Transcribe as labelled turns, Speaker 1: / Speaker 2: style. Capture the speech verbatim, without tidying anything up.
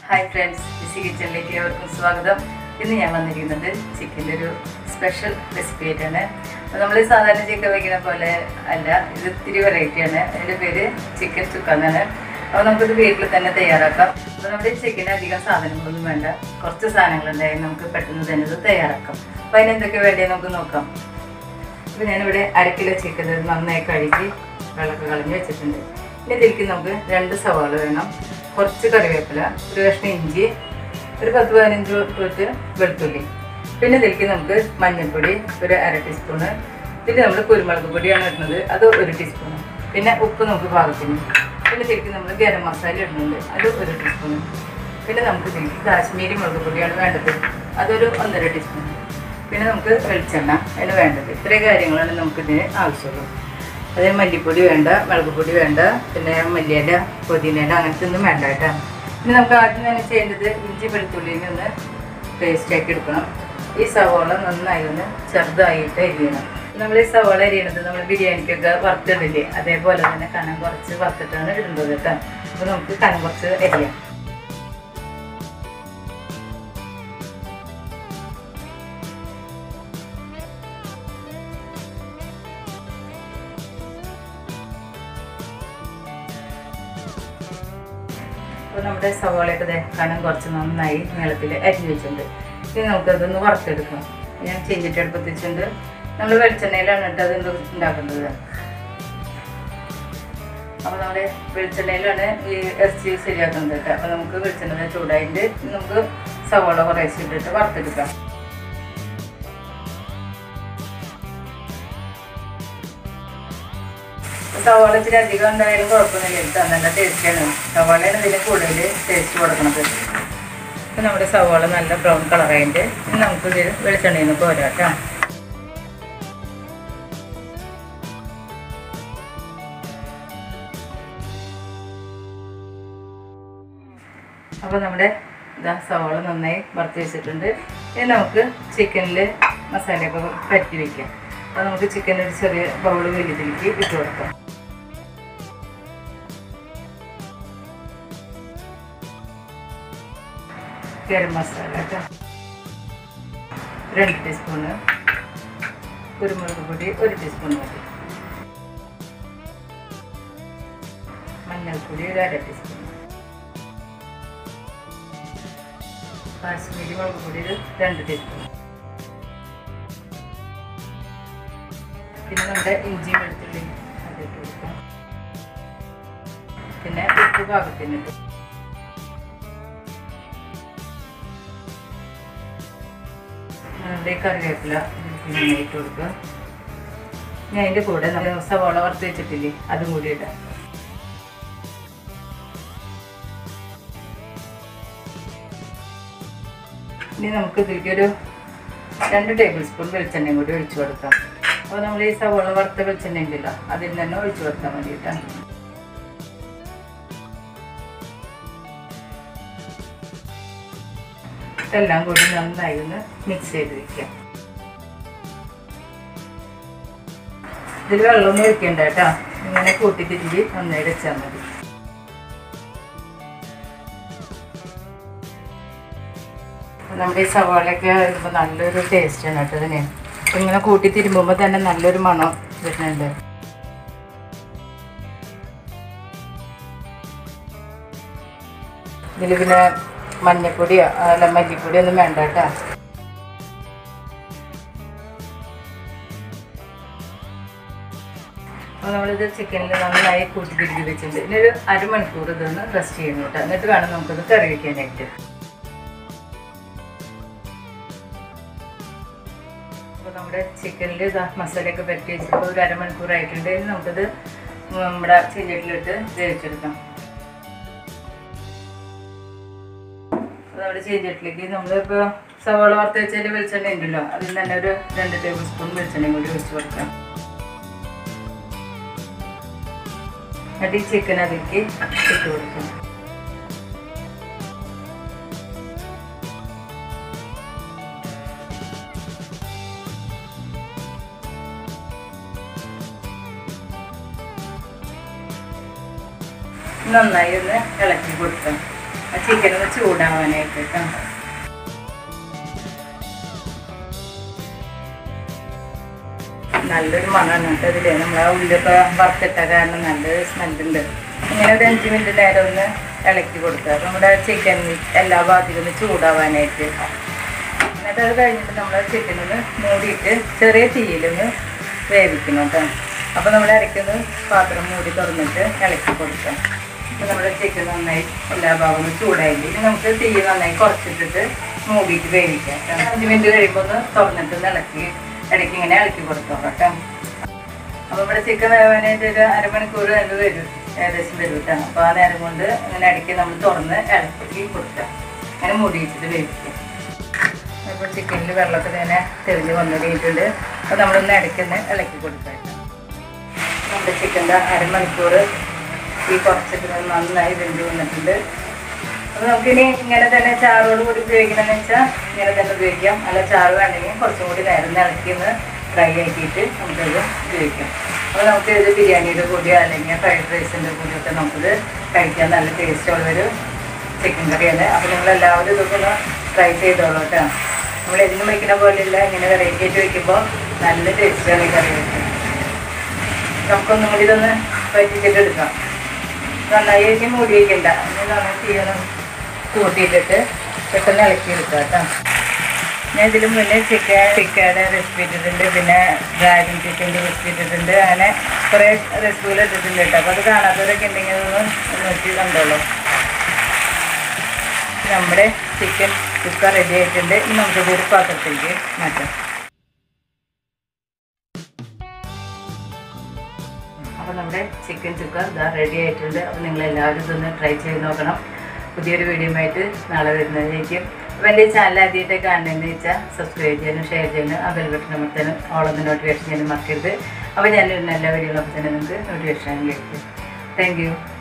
Speaker 1: Hi friends, Busy Kitchen-ലേക്ക് ഏവർക്കും സ്വാഗതം. ഇന്ന് ഞാൻ വന്നിരിക്കുന്നത് ചിക്കൻ്റെ ഒരു സ്പെഷ്യൽ റെസിപ്പി ആയിട്ടാണ്. അപ്പോൾ നമ്മൾ സാധാരണ ചിക്കൻ വയ്ക്കുന്ന പോലെ അല്ല, ഇത് ഇത്തിരി വെറൈറ്റിയാണ്. അതിൻ്റെ പേര് ചിക്കൻ ചുക്ക എന്നാണ്. അപ്പോൾ നമുക്കിത് വീട്ടിൽ തന്നെ തയ്യാറാക്കാം. അപ്പോൾ നമ്മുടെ ചിക്കന് അധികം സാധനങ്ങളൊന്നും വേണ്ട, കുറച്ച് സാധനങ്ങളുണ്ടായി നമുക്ക് പെട്ടെന്ന് തന്നെ ഇത് തയ്യാറാക്കാം. അപ്പോൾ അതിനെന്തൊക്കെ വേണ്ടത് നമുക്ക് നോക്കാം. അപ്പോൾ ഞാനിവിടെ അര കിലോ ചിക്കൻ നന്നായി കഴുകി വെള്ളമൊക്കെ കളഞ്ഞ് വെച്ചിട്ടുണ്ട്. ഇനി ഇതിലേക്ക് നമുക്ക് രണ്ട് സവാള വേണം, കുറച്ച് കറിവേപ്പില, ഒരു കഷ്ണം ഇഞ്ചി, ഒരു പത്ത് പതിനഞ്ച് തൊട്ട് വെളുത്തുള്ളി. പിന്നെ ഇതിലേക്ക് നമുക്ക് മഞ്ഞൾപ്പൊടി ഒരു അര ടീസ്പൂണ്, പിന്നെ നമ്മൾ കുരുമുളക് പൊടിയാണ് ഇടുന്നത്, അത് ഒരു ടീസ്പൂണ്, പിന്നെ ഉപ്പ് നമുക്ക് പാകത്തിന്. പിന്നെ ഇതിലേക്ക് നമ്മൾ ഗരം മസാല ഇടുന്നുണ്ട്, അത് ഒരു ടീസ്പൂണ്. പിന്നെ നമുക്ക് ഇതിലേക്ക് കാശ്മീരി മുളക് പൊടിയാണ് വേണ്ടത്, അതൊരു ഒന്നര ടീസ്പൂൺ. പിന്നെ നമുക്ക് വെളിച്ചെണ്ണ അതിന് വേണ്ടത്. ഇത്രയും കാര്യങ്ങളാണ് നമുക്കിതിന് ആവശ്യമുള്ളൂ. അതിന് മല്ലിപ്പൊടി വേണ്ട, മുളക് പൊടി വേണ്ട, പിന്നെ മല്ലിയില പുതിനയില അങ്ങനത്തെ ഒന്നും വേണ്ട കേട്ടോ. പിന്നെ നമുക്ക് ആദ്യം തന്നെ ചെയ്യേണ്ടത് ഇഞ്ചി വെളുത്തുള്ളിനെ ഒന്ന് പേസ്റ്റാക്കി എടുക്കണം. ഈ സവാള നന്നായി ഒന്ന് ചെറുതായിട്ട് അരിയണം. നമ്മൾ ഈ സവാള അരിയണത് നമ്മൾ ബിരിയാണിക്കൊക്കെ വറുത്തിടില്ലേ, അതേപോലെ തന്നെ കനം കുറച്ച് വറുത്തിട്ടാണ് ഇടുന്നത് കേട്ടോ. അപ്പോൾ നമുക്ക് കനം കുറച്ച് അരിയാം. അപ്പോൾ നമ്മുടെ സവാളയൊക്കെ കനം കുറച്ച് നന്നായി നീളത്തിൽ അരിഞ്ഞ് വെച്ചിട്ടുണ്ട്. ഇനി നമുക്കതൊന്ന് വറുത്തെടുക്കാം. ഞാൻ ചെഞ്ചട്ടി അടുപ്പത്ത് വെച്ചിട്ടുണ്ട്. നമ്മൾ വെളിച്ചെണ്ണയിലാണ് ഇട്ട് അത് ഉണ്ടാക്കുന്നത്. അപ്പോൾ നമ്മുടെ വെളിച്ചെണ്ണയിലാണ് ഈ ഇറച്ചി ശരിയാക്കുന്നത് കേട്ടോ. അപ്പോൾ നമുക്ക് വെളിച്ചെണ്ണ ചൂടായിട്ട് നമുക്ക് സവാള കുറേശ്ശെ ഇട്ടിട്ട് വറുത്തെടുക്കാം. സവാള ഇച്ചിരി അധികം ഉണ്ടായാലും കുഴപ്പമൊന്നുമില്ല, എടുത്താൽ നല്ല ടേസ്റ്റാണ്. സവാളയാണ് ഇതിന് കൂടുതൽ ടേസ്റ്റ് കൊടുക്കുന്നത്. ഇപ്പം നമ്മുടെ സവാള നല്ല ബ്രൗൺ കളറായിട്ട് നമുക്ക് ഇത് വെളിച്ചെണ്ണയിൽ നിന്ന് പോരാട്ടാം. അപ്പോൾ നമ്മുടെ ഇതാ സവാള നന്നായി വറുത്ത് വെച്ചിട്ടുണ്ട്. ഇനി നമുക്ക് ചിക്കനിൽ മസാലയൊക്കെ പരത്തി വയ്ക്കാം. അപ്പോൾ നമുക്ക് ചിക്കൻ ഒരു ചെറിയ ബൗൾ വലുതിലേക്ക് ഇട്ട് കൊടുക്കാം. ഗരം മസാല കേട്ടോ രണ്ട് ടീസ്പൂണ്, കുരുമുളക് പൊടി ഒരു ടീസ്പൂൺ മതി, മഞ്ഞൾപ്പൊടി ഒരു അര ടീസ്പൂൺ, കാശ്മീരി മുളക് പൊടി ഒരു രണ്ട് ടീസ്പൂൺ, പിന്നെ നമ്മുടെ ഇഞ്ചിയും വെളുത്തുള്ളി അതിട്ട് കൊടുക്കാം, പിന്നെ ഉപ്പ് പാകത്തിനിട്ട്, നമ്മുടെ കറിവേപ്പില നന്നായിട്ട് കൊടുക്കുക. ഞാൻ അതിൻ്റെ കൂടെ നമ്മൾ സവാള വറുത്ത് വെച്ചിട്ടില്ലേ അതും കൂടി ഇടാം. ഇനി നമുക്ക് ഇതിലേക്ക് ഒരു രണ്ട് ടേബിൾ സ്പൂൺ വെളിച്ചെണ്ണയും കൂടി ഒഴിച്ചു കൊടുക്കാം. അപ്പോൾ നമ്മൾ ഈ സവാള വറുത്ത വെളിച്ചെണ്ണ ഉണ്ടല്ലോ അതിൽ തന്നെ ഒഴിച്ചു കൊടുത്താൽ മതിയിട്ടാണ്. എല്ലാം കൂടി നന്നായി ഒന്ന് മിക്സ് ചെയ്ത് വയ്ക്കാം. ഇതിൽ വെള്ളമൊന്നും ഒഴിക്കണ്ട കേട്ടോ, ഇങ്ങനെ കൂട്ടി തിരിഞ്ഞ് നന്നായി വെച്ചാൽ മതി. നമ്മുടെ ഈ സവാളയൊക്കെ ഇപ്പോൾ നല്ലൊരു ടേസ്റ്റാണ് കേട്ടോ ഇതിന്. അപ്പം ഇങ്ങനെ കൂട്ടി തിരുമ്പുമ്പോൾ തന്നെ നല്ലൊരു മണം വരുന്നുണ്ട്. ഇതിൽ പിന്നെ മഞ്ഞപ്പൊടിയോ അല്ല മല്ലിപ്പൊടിയോ ഒന്നും വേണ്ട കേട്ടോ. അപ്പോൾ നമ്മളിത് ചിക്കനിൽ നന്നായി കൂട്ടി തിരികെ വെച്ചിട്ടുണ്ട്. ഇനി ഒരു അരമണിക്കൂർ ഇതൊന്ന് റെസ്റ്റ് ചെയ്യണം കേട്ടോ. എന്നിട്ട് വേണം നമുക്കത് കറി വയ്ക്കാനായിട്ട്. അപ്പോൾ നമ്മുടെ ചിക്കനിൽ ഇതാ മസാലയൊക്കെ പരത്തി വെച്ചിട്ട് ഒരു അരമണിക്കൂറായിട്ടുണ്ട്. ഇനി നമുക്കത് നമ്മുടെ ചെഞ്ചട്ടിലിട്ട് വേവിച്ചെടുക്കാം. നമ്മുടെ ചെഞ്ചട്ടിലേക്ക് നമ്മളിപ്പോൾ സവാള വറുത്ത് വെച്ചാൽ വെളിച്ചെണ്ണ ഉണ്ടല്ലോ അതിൽ തന്നെ ഒരു രണ്ട് ടേബിൾ സ്പൂൺ വെളിച്ചെണ്ണയും കൂടി ഒഴിച്ച് കൊടുക്കാം. എന്നിട്ട് ഈ ചിക്കൻ അതിലേക്ക് ഇട്ട് കൊടുക്കാം. നന്നായി ഒന്ന് ഇളക്കി കൊടുക്കാം. ചിക്കൻ ഒന്ന് ചൂടാവാനായിട്ട് കേട്ടോ. നല്ലൊരു മണമാണ് കേട്ടോ ഇതിൽ. നമ്മൾ ആ ഉള്ളിലൊക്കെ വറുത്തിട്ട കാരണം നല്ലൊരു സ്മെല്ലുണ്ട്. ഇങ്ങനെ ഒരു അഞ്ച് മിനിറ്റ് നേരം ഒന്ന് ഇളക്കി കൊടുക്കുക. അപ്പം നമ്മുടെ ചിക്കൻ എല്ലാ ഭാഗത്തും ഒന്ന് ചൂടാവാനായിട്ട്. എന്നിട്ട് അത് കഴിഞ്ഞിട്ട് നമ്മൾ ചിക്കനൊന്ന് മൂടിയിട്ട് ചെറിയ തീയിലൊന്ന് വേവിക്കണം കേട്ടോ. അപ്പോൾ നമ്മൾ ഇടയ്ക്കൊന്ന് പാത്രം മൂടി തുറന്നിട്ട് ഇളക്കി കൊടുക്കാം. അപ്പോൾ നമ്മുടെ ചിക്കൻ നന്നായി എല്ലാ ഭാഗവും ചൂടായിട്ട് ഇനി നമുക്ക് തീ നന്നായി കുറച്ചിട്ടിട്ട് മൂടിയിട്ട് വേവിക്കാം കേട്ടോ. അഞ്ച് മിനിറ്റ് കഴിയുമ്പോൾ ഒന്ന് തുറന്നിട്ട് ഇളക്കി ഇടയ്ക്ക് ഇങ്ങനെ ഇളക്കി കൊടുക്കാം കേട്ടോ. അപ്പോൾ നമ്മുടെ ചിക്കൻ വേവാനായിട്ട് ഒരു അരമണിക്കൂർ അത് വരും, ഏകദേശം വരും കേട്ടോ. അപ്പോൾ ആ നേരം കൊണ്ട് ഇങ്ങനെ ഇടയ്ക്ക് നമ്മൾ തുറന്ന് ഇളക്കി കൊടുക്കാം. അങ്ങനെ മൂടിയിട്ടിട്ട് വേവിക്കാം. അപ്പോൾ ചിക്കനിൽ വെള്ളമൊക്കെ ഇങ്ങനെ തെളിഞ്ഞ് വന്നു കഴിഞ്ഞിട്ടുണ്ട്. അപ്പോൾ നമ്മളൊന്ന് ഇടയ്ക്കൊന്ന് ഇളക്കി കൊടുക്കാം. നമ്മുടെ ചിക്കൻ്റെ അരമണിക്കൂർ ഈ കുറച്ചിട്ട് നന്നായി വെന്ത് വന്നിട്ടുണ്ട്. അപ്പോൾ നമുക്കിനി ഇങ്ങനെ തന്നെ ചാറോട് കൂടി ഉപയോഗിക്കണമെന്ന് വെച്ചാൽ ഇങ്ങനെ തന്നെ ഉപയോഗിക്കാം. അല്ല ചാറ് വേണമെങ്കിൽ കുറച്ചും കൂടി നേരം ഇളക്കി ഒന്ന് ഫ്രൈ ആക്കിയിട്ട് നമുക്കത് ഉപയോഗിക്കാം. അപ്പോൾ നമുക്ക് ഇത് ബിരിയാണിയുടെ കൂടിയോ അല്ലെങ്കിൽ ഫ്രൈഡ് റൈസിൻ്റെ കൂടിയൊക്കെ നമുക്കിത് കഴിക്കാൻ നല്ല ടേസ്റ്റുള്ളൊരു ചിക്കൻ കറിയാണ്. അപ്പോൾ നിങ്ങളെല്ലാവരും ഇതൊക്കെ ഒന്ന് ട്രൈ ചെയ്തോളൂ കേട്ടോ. നമ്മൾ എന്നും വയ്ക്കുന്ന പോലെയല്ല, ഇങ്ങനെ വെറൈറ്റി ആയിട്ട് വയ്ക്കുമ്പോൾ നല്ല ടേസ്റ്റാണ് ഈ കറി വയ്ക്കുന്നത്. നമുക്കൊന്നും കൂടി ഇതൊന്ന് പറ്റിച്ചിട്ട് എടുക്കാം. നന്നായി ഇനി മൂടി വയ്ക്കണ്ട. ഇനി നന്നായി തീയൊന്ന് കൂട്ടിയിട്ടിട്ട് പെട്ടെന്ന് ഇളക്കി എടുക്കാം കേട്ടോ. ഞാൻ ഇതിന് മുന്നേ ചിക്കൻ ടിക്കയുടെ റെസിപ്പി ഇട്ടിട്ടുണ്ട്, പിന്നെ ഡ്രാഗൺ ചിക്കൻ്റെ റെസിപ്പി ഇട്ടിട്ടുണ്ട്. അങ്ങനെ കുറേ റെസിപ്പികൾ ഇട്ടിട്ടുണ്ട് കേട്ടോ. അപ്പോൾ അത് കാണാത്തവരൊക്കെ ഉണ്ടെങ്കിൽ ഒന്ന് നോക്കി കണ്ടോളൂ. നമ്മുടെ ചിക്കൻ ചുക്ക റെഡി ആയിട്ടുണ്ട്. ഇനി നമുക്കിത് ഒരു പാത്രത്തിലേക്ക് മാറ്റാം. അപ്പോൾ നമ്മുടെ ചിക്കൻ ചുക്ക ഇതാ റെഡി ആയിട്ടുണ്ട്. അപ്പോൾ നിങ്ങളെല്ലാവരും ഇതൊന്ന് ട്രൈ ചെയ്ത് നോക്കണം. പുതിയൊരു വീഡിയോയുമായിട്ട് നാളെ വരുന്നതായിരിക്കും. അപ്പോൾ എൻ്റെ ചാനൽ ആദ്യമായിട്ട് കാണണമെന്ന് വെച്ചാൽ സബ്സ്ക്രൈബ് ചെയ്യാനും ഷെയർ ചെയ്യാനും ആ ബെൽ ബട്ടൺ അമർത്താനും ഓളൊന്ന് നോട്ടിഫിക്കേഷൻ ചെയ്യാനും മറക്കരുത്. അപ്പോൾ ഞാനൊരു നല്ല വീഡിയോകളൊക്കെ തന്നെ നിങ്ങൾക്ക് നോട്ടിഫിക്കേഷൻ ലഭിക്കും. Thank U.